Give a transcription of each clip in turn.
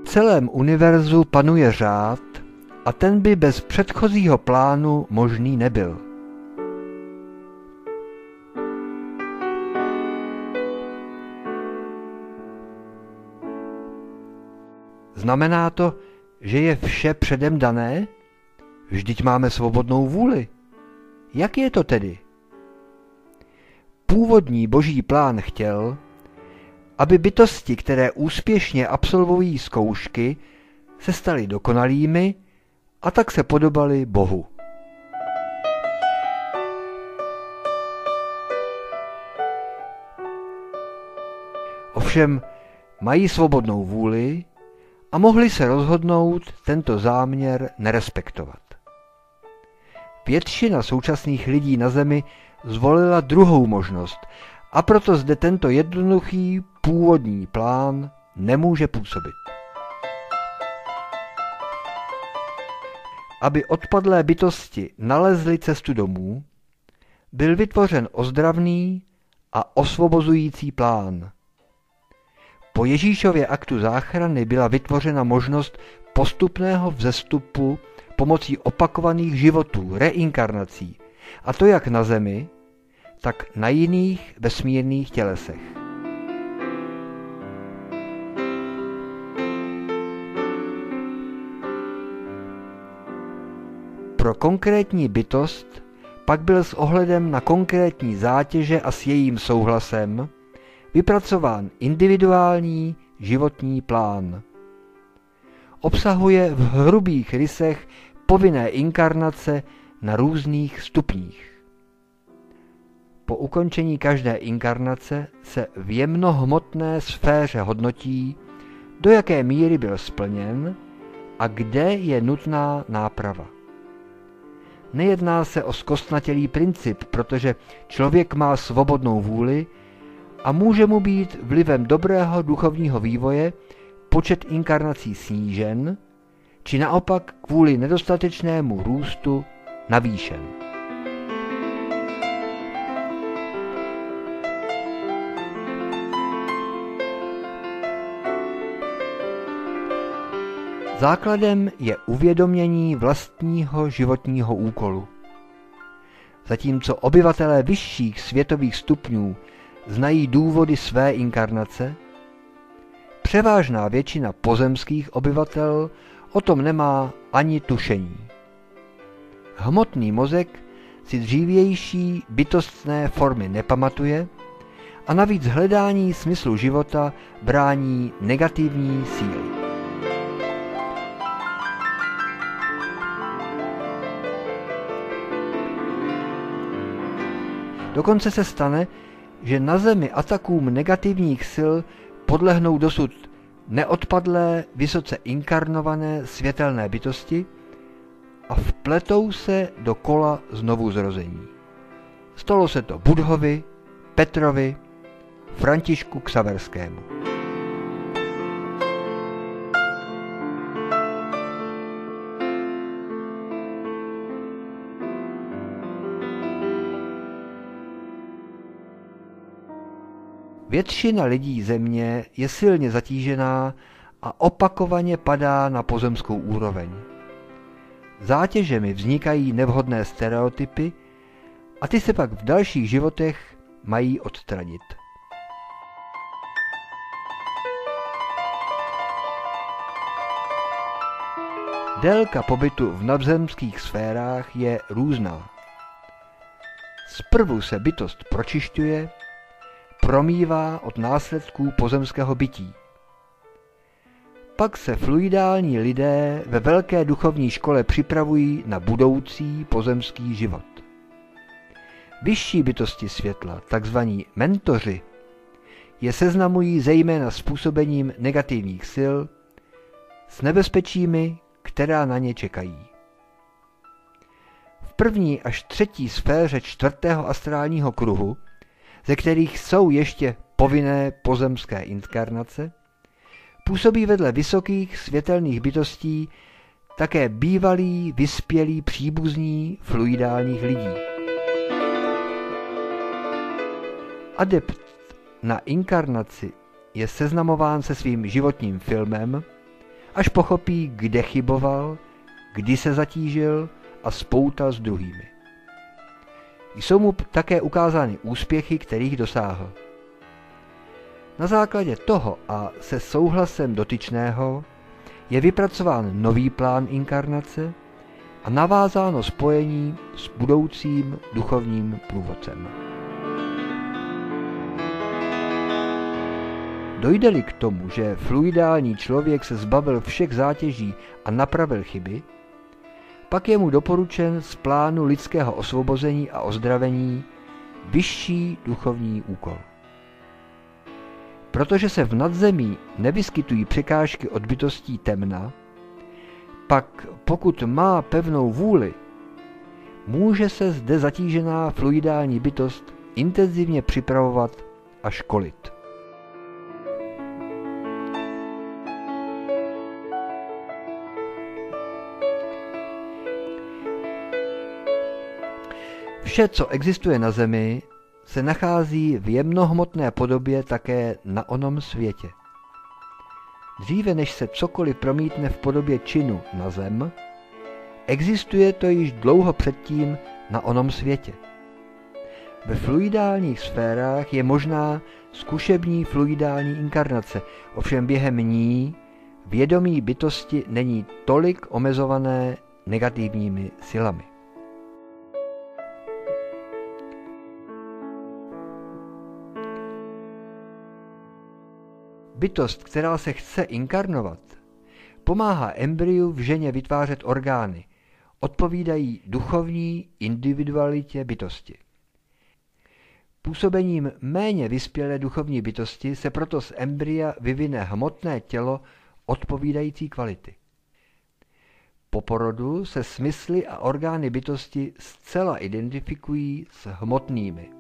celém univerzu panuje řád a ten by bez předchozího plánu možný nebyl. Znamená to, že je vše předem dané? Vždyť máme svobodnou vůli. Jak je to tedy? Původní boží plán chtěl, aby bytosti, které úspěšně absolvují zkoušky, se staly dokonalými a tak se podobaly Bohu. Ovšem mají svobodnou vůli a mohli se rozhodnout tento záměr nerespektovat. Většina současných lidí na Zemi zvolila druhou možnost a proto zde tento jednoduchý původní plán nemůže působit. Aby odpadlé bytosti nalezly cestu domů, byl vytvořen ozdravný a osvobozující plán. Po Ježíšově aktu záchrany byla vytvořena možnost postupného vzestupu pomocí opakovaných životů, reinkarnací, a to jak na Zemi, tak na jiných vesmírných tělesech. Pro konkrétní bytost pak byl s ohledem na konkrétní zátěže a s jejím souhlasem vypracován individuální životní plán. Obsahuje v hrubých rysech povinné inkarnace na různých stupních. Po ukončení každé inkarnace se v jemnohmotné sféře hodnotí, do jaké míry byl splněn a kde je nutná náprava. Nejedná se o zkostnatělý princip, protože člověk má svobodnou vůli a může mu být vlivem dobrého duchovního vývoje počet inkarnací snížen, či naopak kvůli nedostatečnému růstu navýšen. Základem je uvědomění vlastního životního úkolu. Zatímco obyvatelé vyšších světových stupňů znají důvody své inkarnace, převážná většina pozemských obyvatel o tom nemá ani tušení. Hmotný mozek si dřívější bytostné formy nepamatuje a navíc hledání smyslu života brání negativní síly. Dokonce se stane, že na Zemi atakům negativních sil podlehnou dosud neodpadlé, vysoce inkarnované světelné bytosti a vpletou se do kola znovuzrození. Stalo se to Budhovi, Petrovi, Františku Xaverskému. Většina lidí Země je silně zatížená a opakovaně padá na pozemskou úroveň. Zátěžemi vznikají nevhodné stereotypy a ty se pak v dalších životech mají odstranit. Délka pobytu v nadzemských sférách je různá. Zprvu se bytost pročišťuje, promývá od následků pozemského bytí. Pak se fluidální lidé ve velké duchovní škole připravují na budoucí pozemský život. Vyšší bytosti světla, takzvaní mentoři, je seznamují zejména s působením negativních sil, s nebezpečími, která na ně čekají. V první až třetí sféře čtvrtého astrálního kruhu, ze kterých jsou ještě povinné pozemské inkarnace, působí vedle vysokých světelných bytostí také bývalí vyspělí příbuzní fluidálních lidí. Adept na inkarnaci je seznamován se svým životním filmem až pochopí, kde chyboval, kdy se zatížil a spoutal s druhými. Jsou mu také ukázány úspěchy, kterých dosáhl. Na základě toho a se souhlasem dotyčného je vypracován nový plán inkarnace a navázáno spojení s budoucím duchovním průvodcem. Dojde-li k tomu, že fluidální člověk se zbavil všech zátěží a napravil chyby, pak je mu doporučen z plánu lidského osvobození a ozdravení vyšší duchovní úkol. Protože se v nadzemí nevyskytují překážky od bytostí temna, pak pokud má pevnou vůli, může se zde zatížená fluidální bytost intenzivně připravovat a školit. Vše, co existuje na zemi, se nachází v jemnohmotné podobě také na onom světě. Dříve než se cokoliv promítne v podobě činu na zem, existuje to již dlouho předtím na onom světě. Ve fluidálních sférách je možná zkušební fluidální inkarnace, ovšem během ní vědomí bytosti není tolik omezované negativními silami. Bytost, která se chce inkarnovat, pomáhá embryu v ženě vytvářet orgány, odpovídají duchovní individualitě bytosti. Působením méně vyspělé duchovní bytosti se proto z embrya vyvine hmotné tělo odpovídající kvality. Po porodu se smysly a orgány bytosti zcela identifikují s hmotnými.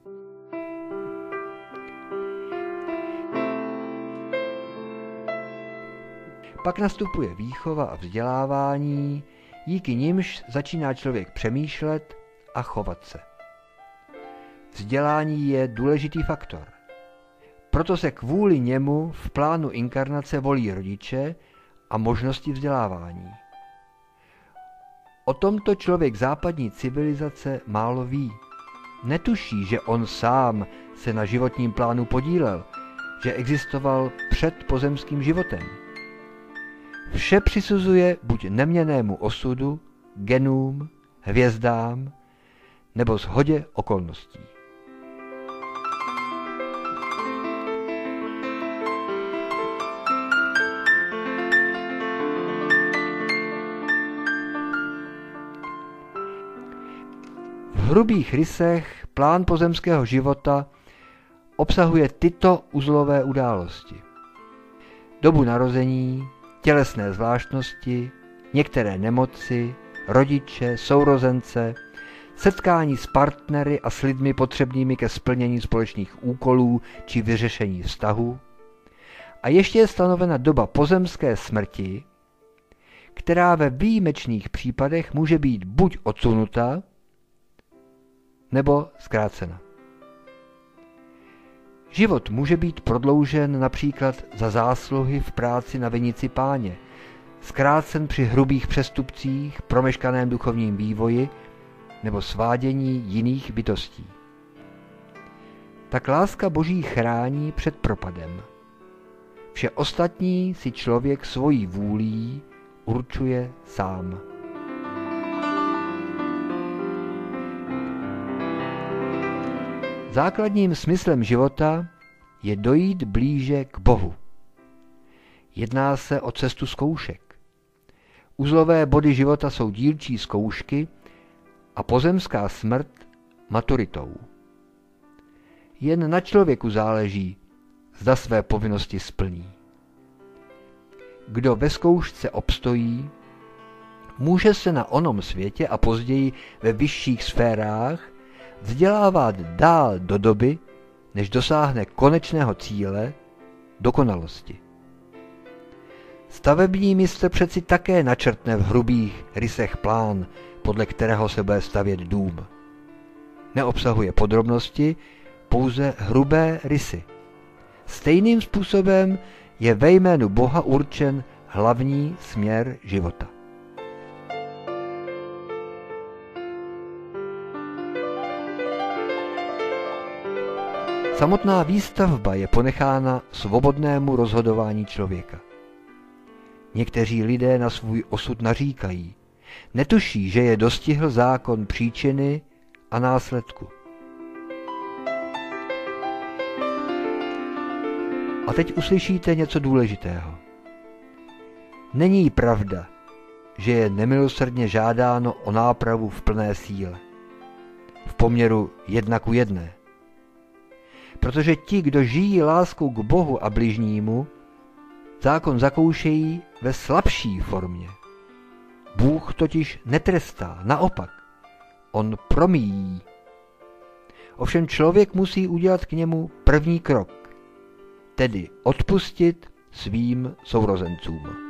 Pak nastupuje výchova a vzdělávání, díky nimž začíná člověk přemýšlet a chovat se. Vzdělání je důležitý faktor. Proto se kvůli němu v plánu inkarnace volí rodiče a možnosti vzdělávání. O tomto člověk západní civilizace málo ví. Netuší, že on sám se na životním plánu podílel, že existoval před pozemským životem. Vše přisuzuje buď neměnnému osudu, genům, hvězdám nebo shodě okolností. V hrubých rysech plán pozemského života obsahuje tyto uzlové události. Dobu narození, tělesné zvláštnosti, některé nemoci, rodiče, sourozence, setkání s partnery a s lidmi potřebnými ke splnění společných úkolů či vyřešení vztahů. A ještě je stanovena doba pozemské smrti, která ve výjimečných případech může být buď odsunuta, nebo zkrácena. Život může být prodloužen například za zásluhy v práci na vinici Páně, zkrácen při hrubých přestupcích, promeškaném duchovním vývoji nebo svádění jiných bytostí. Tak láska Boží chrání před propadem. Vše ostatní si člověk svojí vůlí určuje sám. Základním smyslem života je dojít blíže k Bohu. Jedná se o cestu zkoušek. Uzlové body života jsou dílčí zkoušky a pozemská smrt maturitou. Jen na člověku záleží, zda své povinnosti splní. Kdo ve zkoušce obstojí, může se na onom světě a později ve vyšších sférách vzdělávat dál do doby, než dosáhne konečného cíle, dokonalosti. Stavební mistr přeci také načrtne v hrubých rysech plán, podle kterého se bude stavět dům. Neobsahuje podrobnosti, pouze hrubé rysy. Stejným způsobem je ve jménu Boha určen hlavní směr života. Samotná výstavba je ponechána svobodnému rozhodování člověka. Někteří lidé na svůj osud naříkají, netuší, že je dostihl zákon příčiny a následku. A teď uslyšíte něco důležitého. Není pravda, že je nemilosrdně žádáno o nápravu v plné síle, v poměru 1:1. Protože ti, kdo žijí láskou k Bohu a bližnímu, zákon zakoušejí ve slabší formě. Bůh totiž netrestá, naopak, on promíjí. Ovšem člověk musí udělat k němu první krok, tedy odpustit svým sourozencům.